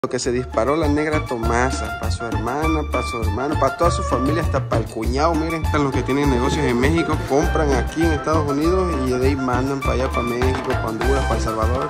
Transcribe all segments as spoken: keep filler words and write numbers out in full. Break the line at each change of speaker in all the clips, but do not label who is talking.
Lo que se disparó la negra Tomasa, para su hermana, para su hermano, para toda su familia, hasta para el cuñado. Miren, están los que tienen negocios en México, compran aquí en Estados Unidos y de ahí mandan para allá, para México, para Honduras, para El Salvador.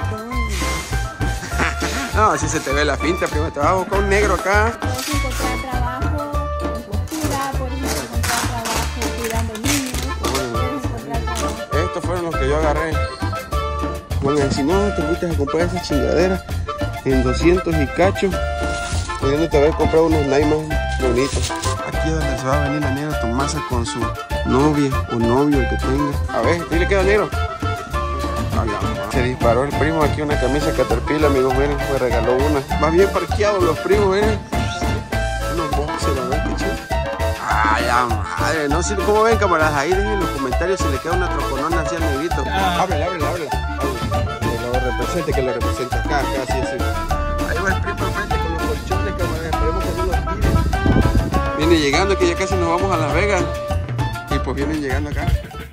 No, así se te ve la finta, primo. Te vas a buscar un negro acá.
Puedes encontrar trabajo en costura, puedes encontrar trabajo cuidando niños, puedes encontrar trabajo.
Estos fueron los que yo agarré. Bueno, si no, te invitas a comprar esa chingadera en doscientos y cacho, pudiéndote haber comprado unos naimas bonitos. Aquí es donde se va a venir la negra Tomasa con su novia o novio, el que tenga. A ver, ¿qué le queda, negro? Se disparó el primo aquí una camisa Caterpillar, amigos, miren, me regaló una. Más bien parqueados los primos, miren. Unos boxers, a ver qué chido. Ay, la madre, no sé cómo ven, camaradas. Ahí dejen en los comentarios si le queda una troconona así al negrito. Ábrela, ábrela, ábrela. Que lo represente, que lo represente. Acá, acá, así, así. Ahí va el primo al frente con los colchones, camaradas. Esperemos que no los tiren. Viene llegando, que ya casi nos vamos a Las Vegas. Y pues vienen llegando acá.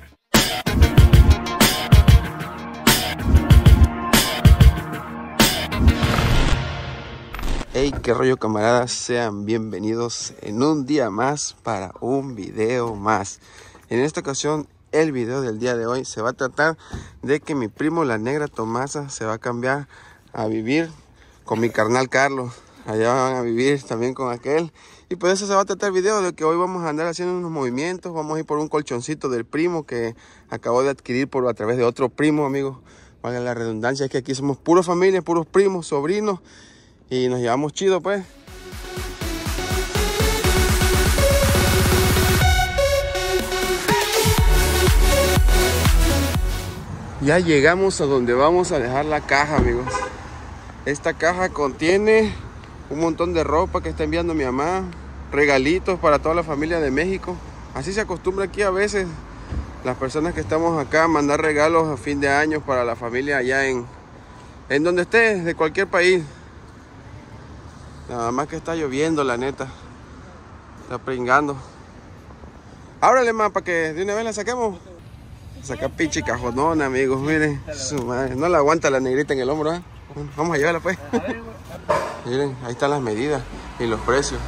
Hey, qué rollo, camaradas, sean bienvenidos en un día más para un video más. En esta ocasión, el video del día de hoy se va a tratar de que mi primo la negra Tomasa se va a cambiar a vivir con mi carnal Carlos. Allá van a vivir también con aquel. Y por eso se va a tratar el video de que hoy vamos a andar haciendo unos movimientos. Vamos a ir por un colchoncito del primo que acabo de adquirir por a través de otro primo, amigos. Valga la redundancia, es que aquí somos puros familia, puros primos, sobrinos. Y nos llevamos chido, pues. Ya llegamos a donde vamos a dejar la caja, amigos. Esta caja contiene un montón de ropa que está enviando mi mamá, regalitos para toda la familia de México. Así se acostumbra aquí a veces las personas que estamos acá a mandar regalos a fin de año para la familia allá en, en donde esté, de cualquier país. Nada más que está lloviendo, la neta. Está pringando. Ábrale, más para que de una vez la saquemos. Saca pinche cajonona, amigos. Miren, su madre. No la aguanta la negrita en el hombro, ¿eh? Bueno, vamos a llevarla, pues. Miren, ahí están las medidas y los precios.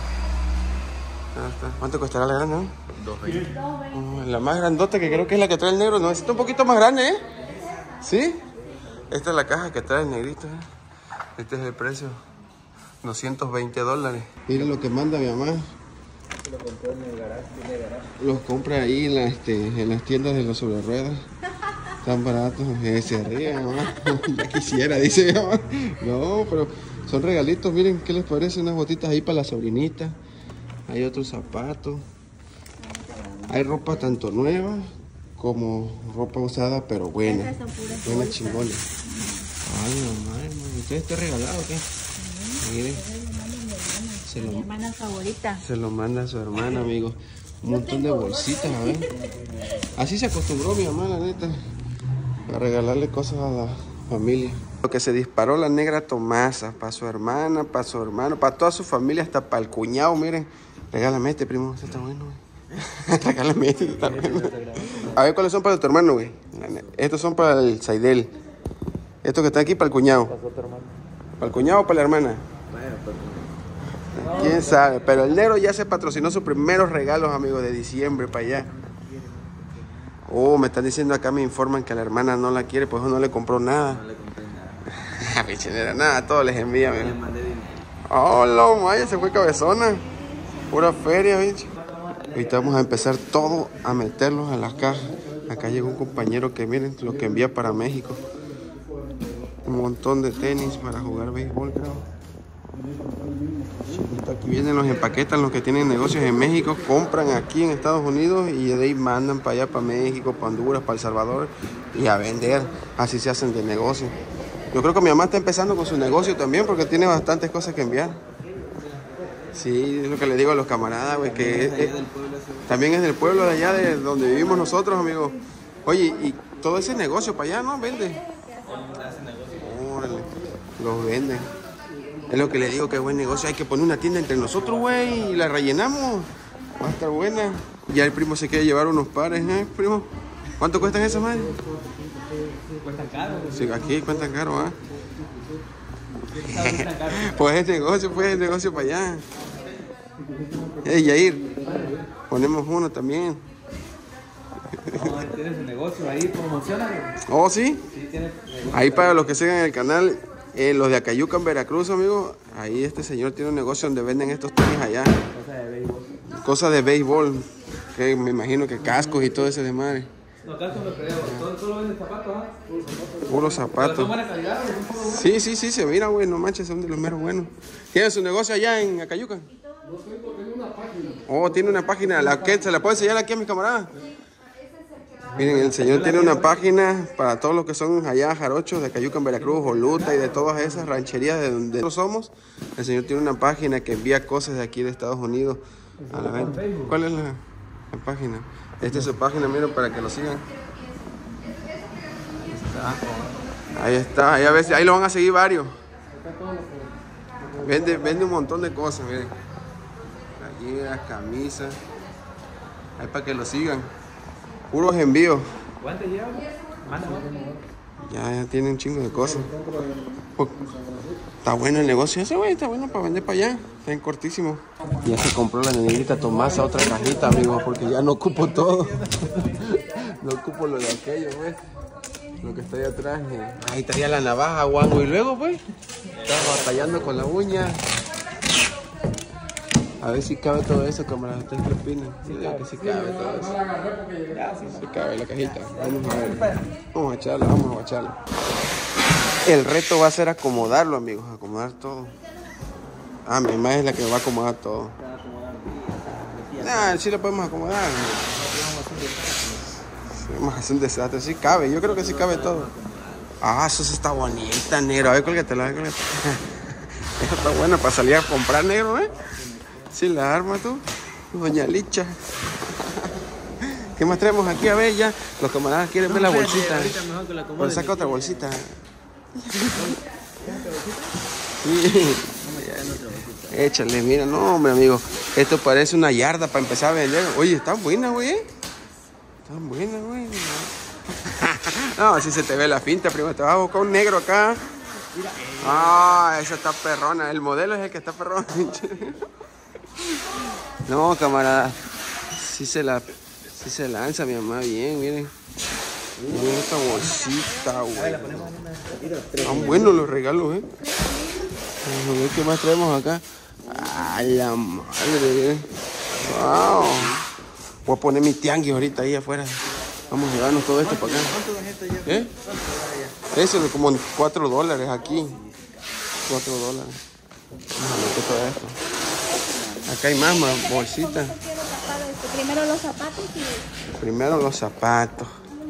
¿Cuánto costará la grande, no?
dos veinte.
La más grandota, que creo que es la que trae el negro. No, está un poquito más grande, ¿eh? ¿Sí? Esta es la caja que trae el negrito, ¿eh? Este es el precio. doscientos veinte dólares. Mira lo que manda mi mamá.
Lo compró en el garage, tiene garage.
Los compra ahí en, la, este, en las tiendas de los sobre ruedas. Tan baratos. Eh, se ríe, mamá. Ya quisiera, dice mi mamá. No, pero son regalitos. Miren, ¿qué les parece? Unas botitas ahí para la sobrinita. Hay otros zapatos. Hay ropa tanto nueva como ropa usada, pero buena. Buena chingona. Ay, mamá, hermano. ¿Usted está regalado o qué? Miren, se lo,
Mi hermana favorita.
se lo manda a su hermana, amigos. Un montón de bolsitas, a ver. Así se acostumbró mi mamá, la neta, a regalarle cosas a la familia. Lo que se disparó la negra Tomasa, para su hermana, para su hermano, para toda su familia, hasta para el cuñado, miren. Regálame este, primo, este está bueno, güey. Regálame este, este está bueno. A ver, ¿cuáles son para tu hermano, güey? Estos son para el Saidel. Estos que están aquí para el cuñado. ¿Para el cuñado o para la hermana?
Bueno, pues,
Quién sabe, pero el negro ya se patrocinó sus primeros regalos, amigos, de diciembre para allá. Oh, me están diciendo acá, me informan que la hermana no la quiere, pues no le compró nada.
no le compré nada.
Pichenera, nada, todo les envía,
No le
mira.
mandé dinero.
Oh, no, Maya, se fue cabezona. Pura feria, bicho. Ahorita vamos a empezar todo a meterlos en las cajas. Acá llegó un compañero que miren lo que envía para México. Un montón de tenis para jugar béisbol, creo. Aquí vienen los empaquetan, los que tienen negocios en México, compran aquí en Estados Unidos y de ahí mandan para allá, para México, para Honduras, para El Salvador y a vender. Así se hacen de negocio. Yo creo que mi mamá está empezando con su negocio también porque tiene bastantes cosas que enviar. Sí, es lo que le digo a los camaradas, güey, que es, es, también es del pueblo de allá, de donde vivimos nosotros, amigos. Oye, y todo ese negocio para allá, ¿no? Vende. Órale, los venden. Es lo que le digo, que es buen negocio. Hay que poner una tienda entre nosotros, güey, y la rellenamos. Va a estar buena. Ya el primo se quiere llevar unos pares, ¿eh, primo? ¿Cuánto cuestan esas, madre?
Cuestan caro.
Sí, aquí cuestan caro, ¿ah? Pues es negocio, pues es negocio para allá. Ey, Yair, ponemos uno también.
No, tiene su negocio ahí, promociona.
¿Oh, sí?
Sí, tiene negocio.
Ahí para los que sigan el canal, eh, los de Acayucan, Veracruz, amigos, ahí este señor tiene un negocio donde venden estos tenis allá.
Cosa de béisbol.
Cosas de béisbol, que me imagino que cascos y todo ese de madre.
No, acá no lo creo. ¿Todo, todo lo venden zapatos, ah? Puros zapatos.
Puros
¿Pero
zapatos.
son buena calidad o son puro bueno?
Sí, sí, sí, se mira, güey, no manches, son de los meros buenos. ¿Tiene su negocio allá en Acayucan? Oh, tiene una página, la que se la puede enseñar aquí a mis camaradas. Miren, el señor tiene una página para todos los que son allá jarochos de Acayucan, Veracruz, Joluta y de todas esas rancherías de donde nosotros somos. El señor tiene una página que envía cosas de aquí de Estados Unidos a la venta. ¿Cuál es la, la página? Esta es su página, miren, para que lo sigan. Ahí está, ahí a veces, ahí lo van a seguir varios. Vende, vende un montón de cosas, miren. Playeras, camisas. Ahí para que lo sigan. Puros envíos.
¿Cuánto lleva? Mándame.
Ya, ya tiene un chingo de cosas. Pues, está bueno el negocio ese, güey. Está bueno para vender para allá. Está en cortísimo. Ya se compró la negrita Tomasa otra cajita, amigos, porque ya no ocupo todo. No ocupo lo de aquello, güey. Lo que está ahí atrás. eh. Ahí estaría la navaja, guango. Y luego, pues, estaba batallando con la uña. A ver si cabe todo eso, camaradas. ¿Ustedes qué opinan? Yo digo que sí cabe todo eso. Sí cabe la cajita. Vamos a ver. Vamos a echarla, vamos a echarla. El reto va a ser acomodarlo, amigos. Acomodar todo. Ah, mi mamá es la que va a acomodar todo. Ah, sí lo podemos acomodar. Sí, vamos a hacer un desastre. Sí cabe. Yo creo que sí cabe todo. Ah, eso sí está bonita, negro. A ver, cólgatela, a ver, cólgatela. Esa está buena para salir a comprar, negro, ¿eh? Sí, la arma tú, doña Licha. ¿Qué más traemos aquí? A ver, ya. Los camaradas quieren ver la bolsita. Pues saca otra bolsita. Sí. Échale, mira, no, hombre, amigo. Esto parece una yarda para empezar a vender. Oye, están buenas, güey. Están buenas, güey. No, así se te ve la finta, primo. Te vas a buscar un negro acá. Ah, esa está perrona. El modelo es el que está perrón. No, camarada, sí se la, sí se lanza mi mamá bien, miren. Miren esta bolsita, güey. Están buenos los regalos, eh. A ver qué más traemos acá. A la madre, miren. Wow. Voy a poner mi tianguis ahorita ahí afuera. Vamos a llevarnos todo esto para acá. ¿Eh? Eso de como cuatro dólares aquí. cuatro dólares. Vamos a meter todo esto. Acá hay más, más bolsitas.
Primero los zapatos y...
Primero los zapatos.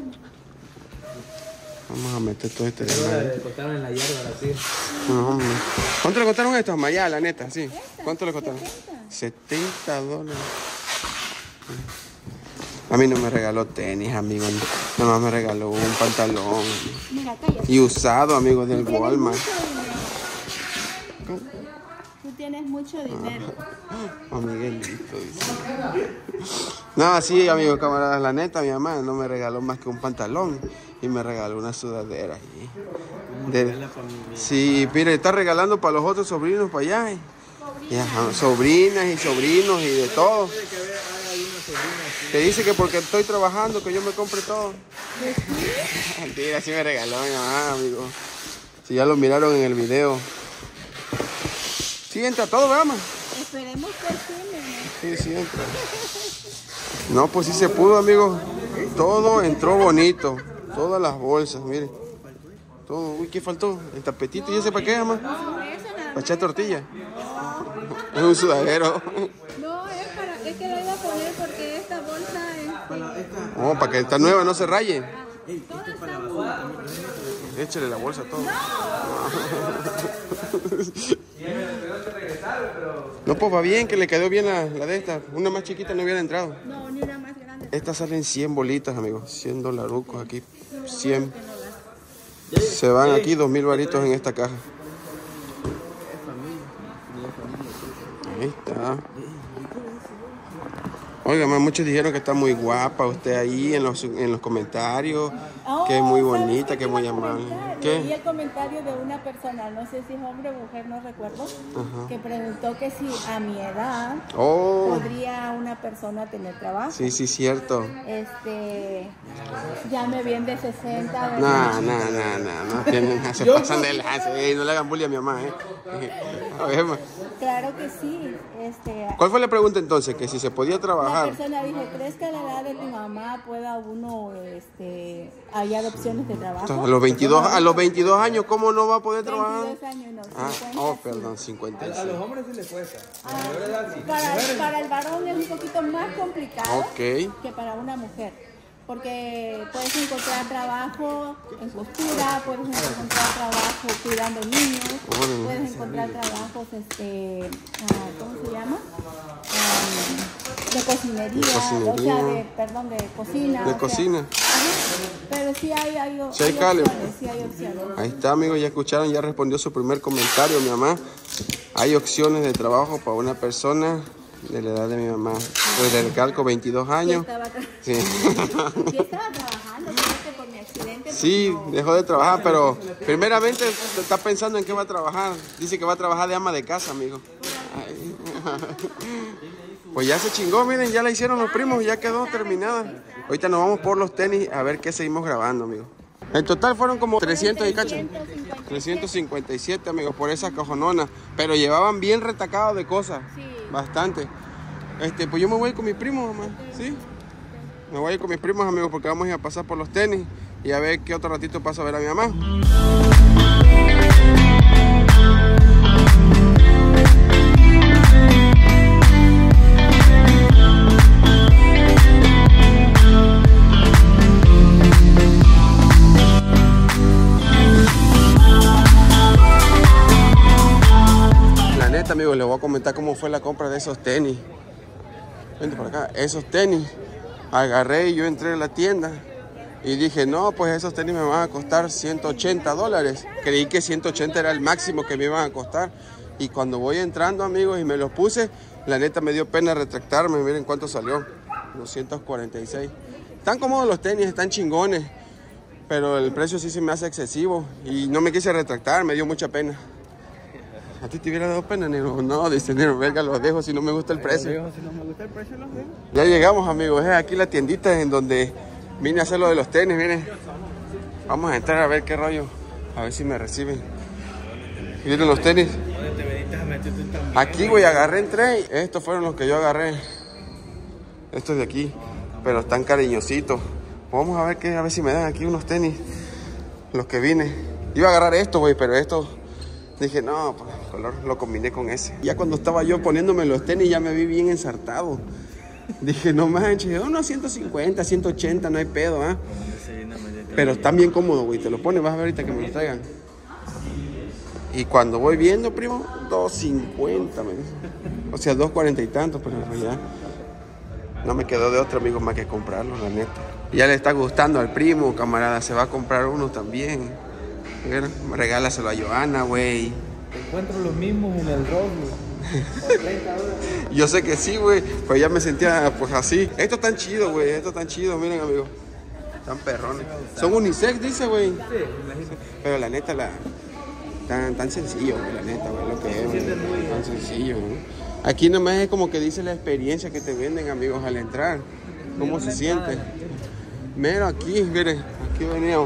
Vamos a meter todo este.
Le costaron en la yarda así.
No, hombre. ¿Cuánto le costaron estos? Maya, la neta, sí. ¿Cuánto le costaron? setenta dólares. A mí no me regaló tenis, amigo. Nada más me regaló un pantalón.
Mira, cállate.
Y usado, amigo, del Walmart.
Tú tienes mucho dinero.
Oh, Miguelito, dice. No, sí, amigo, camaradas, la neta, mi mamá no me regaló más que un pantalón y me regaló una sudadera. Y de, sí, mire, está regalando para los otros sobrinos para allá. Y, y, ajá, sobrinas y sobrinos y de todo. Te dice que porque estoy trabajando, que yo me compre todo. Mentira, sí me regaló mi mamá, amigo. Si ya lo miraron en el video. Sí entra todo, ¿verdad, mamá?
Esperemos que sí,
Sí, sí entra. No, pues sí se pudo, amigo. Todo entró bonito. Todas las bolsas, mire. Todo. Uy, ¿qué faltó? El tapetito. ¿Y ese para qué, mamá? Para echar tortilla. Es un sudadero.
No, es, para, es que lo iba a poner porque esta bolsa es...
Oh, para que esta nueva no se raye.
Todas están nuevas.
Échale la bolsa a todo. No, pues va bien, que le quedó bien la, la de esta. Una más chiquita no hubiera entrado.
No, ni una más grande.
Estas salen cien bolitas, amigos. cien dolarucos aquí. cien. Se van aquí dos mil varitos en esta caja. Ahí está. Oiga, muchos dijeron que está muy guapa usted ahí en los, en los comentarios,
Oh,
que es muy
¿sabes
bonita,
qué
que es
te
muy
iba a
amable.
comentar?
¿Qué?
Leí el comentario de una persona, no sé si es hombre o mujer, no recuerdo,
Ajá.
que preguntó que si a mi edad
Oh,
podría una persona tener trabajo.
sí, sí, cierto.
Este, ya me bien de sesenta,
No,
¿verdad?
no, no, no, no, tienen, se pasan de lanza, eh, no le hagan bullying a mi mamá, eh. A ver, ma.
Claro que sí. Este,
¿Cuál fue la pregunta entonces? Que si se podía
la
trabajar.
persona dijo, ¿crees que a la edad de tu mamá pueda uno este, hallar opciones de trabajo?
A los veintidós, a los veintidós años, ¿cómo no va a poder trabajar?
veintidós años, no,
Ah,
cincuenta,
oh,
sí.
perdón, cincuenta y
A
seis.
los hombres sí les cuesta. A
Ah,
la mayor edad sí.
para, para el varón es un poquito más complicado
Ok.
que para una mujer, porque puedes encontrar trabajo en costura, puedes encontrar trabajo cuidando niños,
Órale.
puedes encontrar trabajos, este, ah, ¿cómo se llama? Ah, de cocinería,
De cocinería.
o sea, de, perdón, de cocina.
De
o sea,
cocina.
ajá. Pero sí hay, hay,
Sí hay
hay
cale.
opciones, sí hay opciones.
Ahí está, amigos, ya escucharon, ya respondió su primer comentario, mi mamá. Hay opciones de trabajo para una persona de la edad de mi mamá. Pues le recalco veintidós
Sí
años.
estaba, tra-
Sí.
sí estaba trabajando, fíjate, por mi accidente. pues,
Sí,
no.
dejó de trabajar, pero primeramente está pensando en qué va a trabajar. Dice que va a trabajar de ama de casa, amigo. Ay. Pues ya se chingó, miren, ya la hicieron los primos, ya quedó terminada. Ahorita nos vamos por los tenis a ver qué seguimos grabando, amigo. En total fueron como trescientos y cacho. trescientos cincuenta y siete, amigos, por esa cajonona. Pero llevaban bien retacados de cosas.
Sí.
Bastante. Este, pues yo me voy a ir con mis primos, mamá. ¿Sí? Me voy a ir con mis primos, amigos, porque vamos a ir a pasar por los tenis y a ver qué otro ratito paso a ver a mi mamá. La neta, amigos, les voy a comentar cómo fue la compra de esos tenis. Vente por acá. Esos tenis. Agarré y yo entré a la tienda y dije, no, pues esos tenis me van a costar ciento ochenta dólares. Creí que ciento ochenta era el máximo que me iban a costar. Y cuando voy entrando, amigos, y me los puse, la neta me dio pena retractarme. Miren cuánto salió. doscientos cuarenta y seis. Están cómodos los tenis, están chingones. Pero el precio sí se me hace excesivo. Y no me quise retractar, me dio mucha pena. ¿A ti te hubiera dado pena, negro? No, dice, negro, verga, los dejo si no me gusta el precio.
Si no me gusta el precio, los dejo.
Ya llegamos, amigos, es aquí la tiendita en donde vine a hacer lo de los tenis, miren. Vamos a entrar a ver qué rollo, a ver si me reciben. Miren los tenis.
¿Dónde te veniste a meter tú también?
Aquí, güey, agarré, entré. Estos fueron los que yo agarré. Estos de aquí, pero están cariñositos. Vamos a ver qué, a ver si me dan aquí unos tenis. Los que vine. Iba a agarrar estos, güey, pero estos... Dije, no, pues el color lo combiné con ese. Ya cuando estaba yo poniéndome los tenis ya me vi bien ensartado. Dije, no manches, unos ciento cincuenta, ciento ochenta, no hay pedo, ¿ah? Pero están bien cómodos, güey. Te lo pones, vas a ver ahorita que me los traigan. Y cuando voy viendo, primo, dos cincuenta, me dice. O sea, dos cuarenta y tantos, pero en realidad no me quedó de otro, amigo, más que comprarlos, la neta. Ya le está gustando al primo, camarada. Se va a comprar uno también. Mira, regálaselo a Johanna, güey.
Encuentro los mismos en el Ross,
Yo sé que sí, güey. Pues ya me sentía pues así. Estos están chidos, güey. Estos están chidos, miren, amigos. Están perrones. Son unisex, dice, güey.
Sí, imagínate.
Pero la neta, la... Tan, tan sencillo, güey, la neta, güey, lo que es, güey. Tan sencillo, güey. Aquí nomás es como que dice la experiencia que te venden, amigos, al entrar. ¿Cómo se siente? Mira, aquí, miren, aquí venimos.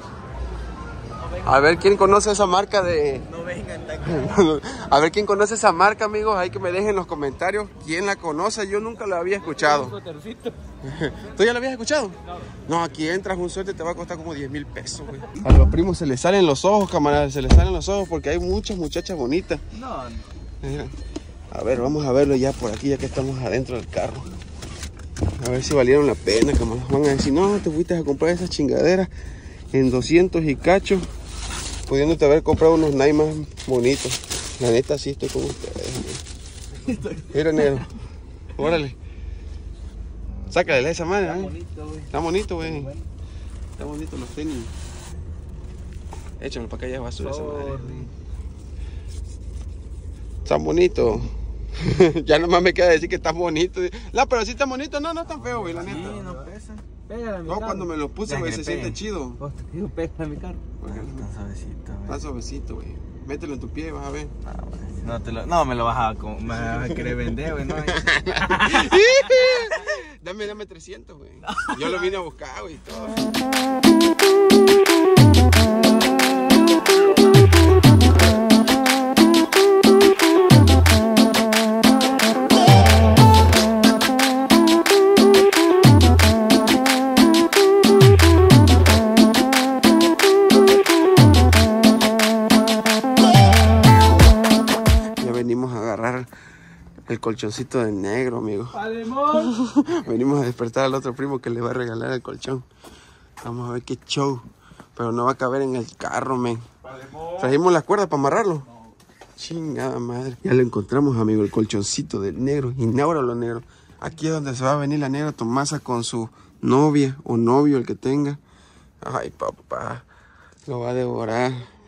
A ver quién conoce esa marca de...
No vengan tan
A ver quién conoce esa marca, amigos. Hay que me dejen en los comentarios quién la conoce. Yo nunca la había escuchado. ¿Tú ya la habías escuchado? No, aquí entras un suerte te va a costar como diez mil pesos, güey. A los primos se les salen los ojos, camaradas. Se les salen los ojos porque hay muchas muchachas bonitas.
No,
Mira. A ver, vamos a verlo ya por aquí, ya que estamos adentro del carro. A ver si valieron la pena, camaradas. Van a decir, no, te fuiste a comprar esas chingaderas en doscientos y cacho, pudiéndote haber comprado unos Nike más bonitos. La neta sí estoy con ustedes. Mira, negro. Órale. Sácale esa madre, ¿eh?
bonito, güey.
Está bonito, güey. Está bonito los tenis. Échame para acá, ya basura esa madre. Están bonitos. Ya nomás me queda decir que están bonitos. No, pero sí están bonitos. No, no están feos, güey, la neta.
Sí, no pesan. Pégale a mi
No,
carro.
cuando me los puse, güey, se siente chido.
Vos te digo, pégale a mi carro.
Bueno,
Está suavecito, güey.
está suavecito, güey. Mételo en tu pie, vas a ver.
No, güey, no, te lo, no me lo vas a, co- me vas a querer vender, güey. No,
Dame, dame trescientos, güey. Yo lo vine a buscar, güey, todo. El colchoncito de negro, amigo. Venimos a despertar al otro primo que le va a regalar el colchón. Vamos a ver qué show. Pero no va a caber en el carro, men. ¿Trajimos las cuerdas para amarrarlo? No. Chingada madre. Ya lo encontramos, amigo, el colchoncito del negro. Ignóralo, negro. Aquí es donde se va a venir la negra Tomasa con su novia o novio, el que tenga. Ay, papá. Lo va a devorar.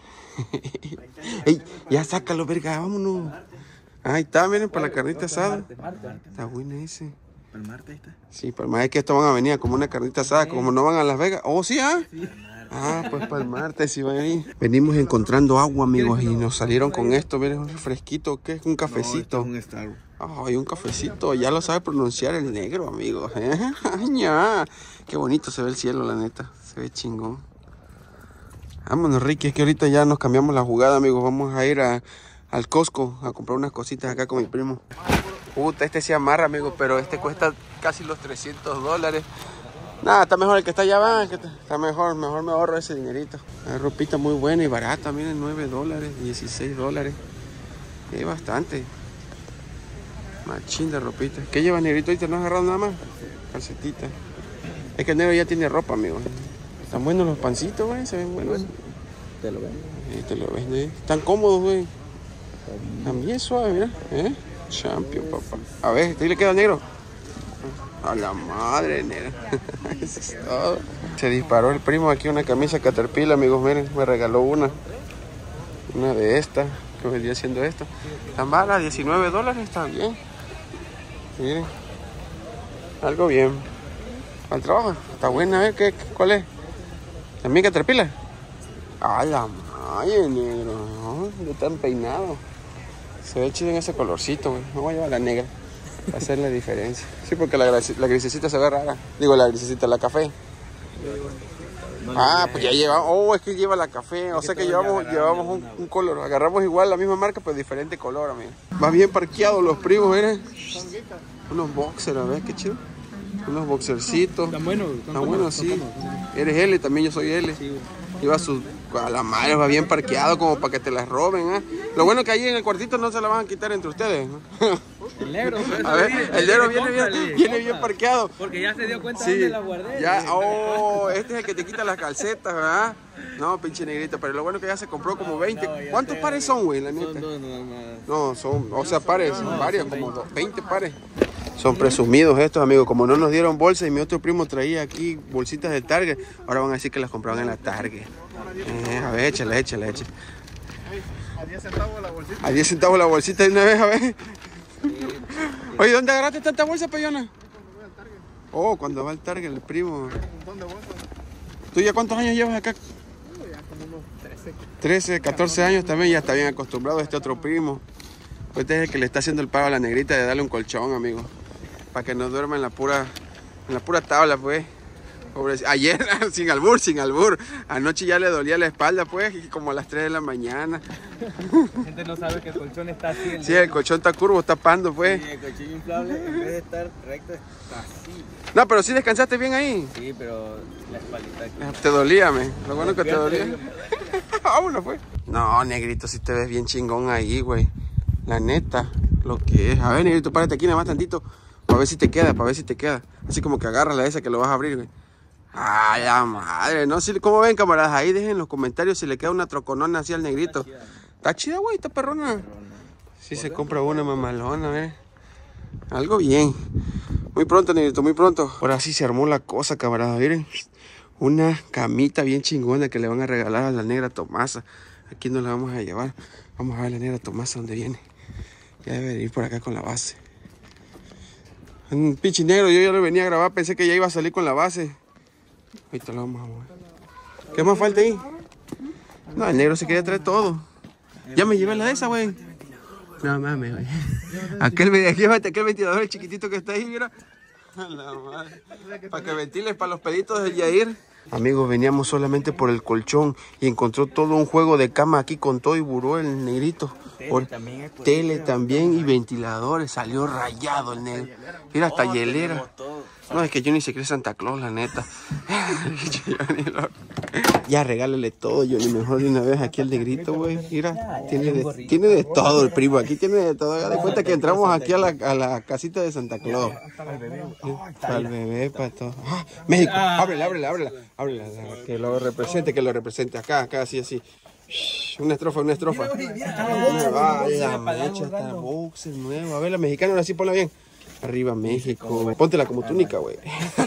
Ey, ya sácalo, verga, vámonos. Ahí está, miren, para la carnita asada. Está buena ese.
¿Para el martes está?
Sí, para el martes, es que estos van a venir como una carnita asada, como no van a Las Vegas. Oh, sí, ¿ah? Ah, pues para el martes sí van a ir. Venimos encontrando agua, amigos, y nos salieron con esto. Miren, un refresquito, ¿qué es? Un cafecito.
No, esto es un Starbucks.
Ay, un cafecito. Ya lo sabe pronunciar el negro, amigos. ¿Eh? Ya. Qué bonito se ve el cielo, la neta. Se ve chingón. Vámonos, Ricky, es que ahorita ya nos cambiamos la jugada, amigos. Vamos a ir a... al Costco a comprar unas cositas acá con mi primo. Puta, este se amarra, amigo, pero este cuesta casi los trescientos dólares. Nada, está mejor el que está allá abajo, que está mejor, mejor me ahorro ese dinerito. Hay ropita muy buena y barata, miren, nueve dólares, dieciséis dólares. Es bastante. Machín de ropita. ¿Qué llevas, negrito? ¿Ahorita no has agarrado nada más? Calcetita. Es que el negro ya tiene ropa, amigo. Están buenos los pancitos, güey, se ven buenos.
Te lo vendo.
Sí, te lo ves, ¿eh? Están cómodos, güey. También suave, mira. ¿Eh? Champion, papá. A ver, ¿qué le queda, negro? A la madre, negro. Eso es todo. Se disparó el primo aquí una camisa Caterpillar, amigos. Miren, me regaló una. Una de estas. Que vendría siendo esta. Tan mala, diecinueve dólares. Está bien. Miren. Algo bien. Al trabajo. Está buena, a ver, ¿qué, ¿cuál es? ¿También Caterpillar? A la madre, negro. No están peinados. Se ve chido en ese colorcito, güey. Me voy a llevar la negra para hacer la diferencia. Sí, porque la, la grisecita se ve rara. Digo, la grisecita, la café. Ah, pues ya lleva. Oh, es que lleva la café. O sea que llevamos, llevamos un, un color. Agarramos igual la misma marca, pero diferente color, amigo. Va bien parqueados los primos, miren. Unos boxers, a ver, qué chido. Unos boxercitos.
Están buenos.
Están buenos, sí. Eres L, también yo soy L. Lleva su... a la madre, va bien parqueado como para que te las roben, ¿eh? Lo bueno que ahí en el cuartito no se la van a quitar entre ustedes, ¿no?
El negro,
a ver, el negro viene bien, viene bien parqueado.
Porque ya se dio cuenta
sí,
dónde la guardé.
Ya, oh, este es el que te quita las calcetas, ¿verdad? No, pinche negrito, pero lo bueno que ya se compró como veinte.
No,
¿Cuántos pares son, güey, la neta?
Son dos nada más.
No, son, o sea, pares, varios, como dos, veinte pares. Son presumidos estos, amigos. Como no nos dieron bolsa y mi otro primo traía aquí bolsitas de Target, ahora van a decir que las compraban en la Target. Eh, a ver, échale, échale, échale.
A diez centavos la bolsita.
A diez centavos la bolsita de una vez, a ver. Oye, ¿dónde agarraste tanta bolsa, payona? Oh, cuando va al Target, el primo. ¿Tú ya cuántos años llevas acá?
Ya como unos trece.
trece, catorce años también, ya está bien acostumbrado a este otro primo. Este es el que le está haciendo el pago a la negrita de darle un colchón, amigo. Para que no duerma en la pura, en la pura tabla, pues. Pobre, ayer, sin albur, sin albur. Anoche ya le dolía la espalda, pues, y como a las tres de la mañana.
La gente no sabe que el colchón está así. El
sí, el colchón está curvo, está pando, pues.
Sí, el colchón inflable, en vez de estar recto, está así.
No, pero sí descansaste bien ahí.
Sí, pero la espalda aquí.
Te dolía, me. Lo bueno que te dolía. Vámonos, pues. No, negrito, si te ves bien chingón ahí, güey. La neta, lo que es. A ver, negrito, párate aquí nada más tantito. Para ver si te queda, para ver si te queda. Así como que agarra la esa que lo vas a abrir, güey. Ay, la madre, ¿no? Si, ¿cómo ven, camaradas? Ahí dejen en los comentarios si le queda una troconona así al negrito. Está chida, ¿está chida, güey? ¿Está perrona? perrona. Sí, se compra una mamalona, ¿eh? Algo bien. Muy pronto, negrito, muy pronto. Ahora sí se armó la cosa, camaradas. Miren, una camita bien chingona que le van a regalar a la negra Tomasa. Aquí nos la vamos a llevar. Vamos a ver la negra Tomasa dónde viene. Ya debe ir por acá con la base. Un pinche negro, yo ya lo venía a grabar, pensé que ya iba a salir con la base. Ahorita lo vamos a mover. ¿Qué más falta ahí? No, el negro se quería traer todo. Ya me llevé la de esa, güey. No mames, güey. Aquel, aquel, aquel ventilador el chiquitito que está ahí, mira. La madre. Para que ventiles para los peditos del Yair. Amigos, veníamos solamente por el colchón y encontró todo un juego de cama aquí con todo y buró el negrito. Tele, por, también, tele también y ventiladores. Salió rayado el negro. Mira, hasta hielera. No, es que yo ni se cree Santa Claus, la neta. Ya regálale todo, Johnny. Mejor de una vez aquí al negrito, güey. Mira, tiene de, tiene de todo el primo. Aquí tiene de todo. Haga de cuenta que entramos aquí a la, a la casita de Santa Claus. Para el bebé, para todo. ¡Ah! México, ábrela, ábrela, ábrela. Ábrela, que lo represente, que lo represente. Acá, acá, así, así. Una estrofa, una estrofa. Vaya, mecha, está boxer nuevo. A ver, la mexicana, ahora sí ponla bien. Arriba México. Póntela como túnica, güey.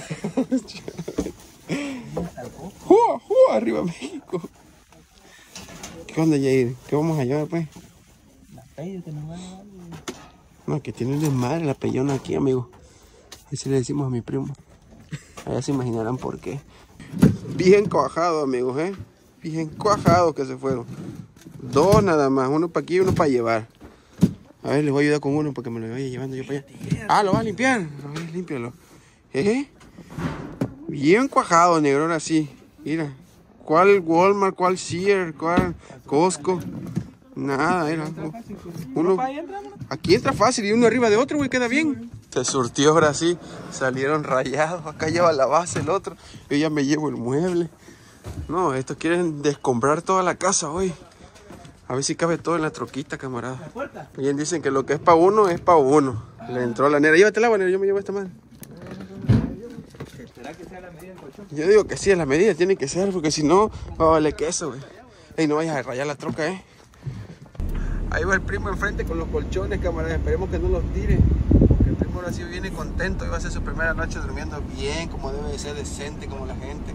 ¡Jua, jua! Arriba México. ¿Qué onda, Yair? ¿Qué vamos a llevar, pues?
La pella que nos va a llevar.
No, que tiene de madre la pellona aquí, amigo. Así le decimos a mi primo. Allá se imaginarán por qué. Bien cuajado, amigos, ¿eh? Bien cuajado que se fueron. Dos nada más. Uno para aquí y uno para llevar. A ver, les voy a ayudar con uno porque me lo vaya llevando yo para allá. Ah, ¿lo vas a limpiar? A ver, límpialo. ¿Eh? Bien cuajado, negro, ahora sí. Mira. ¿Cuál Walmart? ¿Cuál Sears? ¿Cuál Costco? Nada, era. Uno, aquí entra fácil y uno arriba de otro, güey, queda bien. Se surtió ahora sí. Salieron rayados. Acá lleva la base el otro. Yo ya me llevo el mueble. No, estos quieren descomprar toda la casa hoy. A ver si cabe todo en la troquita, camarada. Bien dicen que lo que es para uno es para uno. Le entró la nera. Llévate el agua, nera. Yo me llevo esta madre.
¿Será que sea la medida del colchón?
Yo digo que sí, a la medida tiene que ser, porque si no, va a valer queso, güey. Ey, no vayas a rayar la troca, eh. Ahí va el primo enfrente con los colchones, camarada. Esperemos que no los tire. Porque el primo ahora sí viene contento. Iba a ser su primera noche durmiendo bien, como debe de ser, decente, como la gente.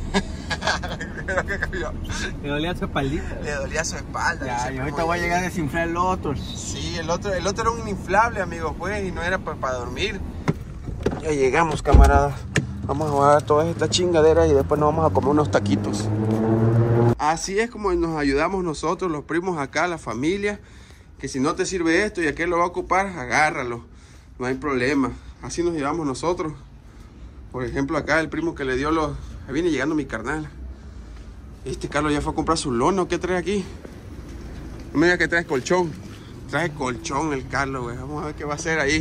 Le dolía su espaldita.
Le dolía su espalda.
Ya, y ahorita voy a llegar a desinflar el otro.
Sí, el otro, el otro era un inflable, amigos, pues, y no era para, para dormir. Ya llegamos, camaradas. Vamos a guardar todas estas chingaderas y después nos vamos a comer unos taquitos. Así es como nos ayudamos nosotros, los primos acá, la familia. Que si no te sirve esto y aquel lo va a ocupar, agárralo. No hay problema. Así nos llevamos nosotros. Por ejemplo, acá el primo que le dio los... Ahí viene llegando mi carnal. Este Carlos ya fue a comprar su lono. ¿Qué trae aquí? No me digas que trae colchón. Trae colchón el Carlos, güey. Vamos a ver qué va a hacer ahí.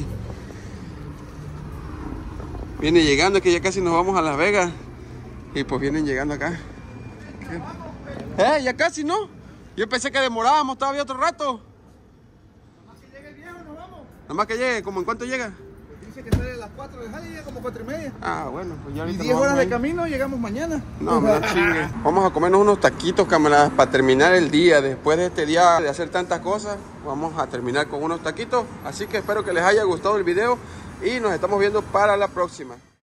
Viene llegando, que ya casi nos vamos a Las Vegas. Y pues vienen llegando acá. ¿Eh? Ya casi, ¿no? Yo pensé que demorábamos todavía otro rato.
Nada más que llegue el viejo, nos vamos.
Nada más que llegue. ¿Cómo en cuánto llega?
Dice que sale a las cuatro de Jali y llega como cuatro y media.
Ah, bueno, pues ya
Y
ahorita
diez
nos
horas
vamos
de
ahí.
camino, llegamos mañana.
No, no chingue. Vamos a comernos unos taquitos, camaradas, para terminar el día. Después de este día de hacer tantas cosas, vamos a terminar con unos taquitos. Así que espero que les haya gustado el video y nos estamos viendo para la próxima.